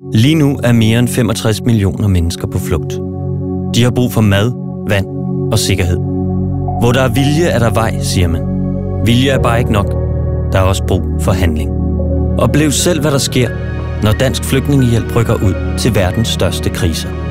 Lige nu er mere end 65 millioner mennesker på flugt. De har brug for mad, vand og sikkerhed. Hvor der er vilje, er der vej, siger man. Vilje er bare ikke nok. Der er også brug for handling. Oplev selv, hvad der sker, når Dansk Flygtningehjælp rykker ud til verdens største kriser.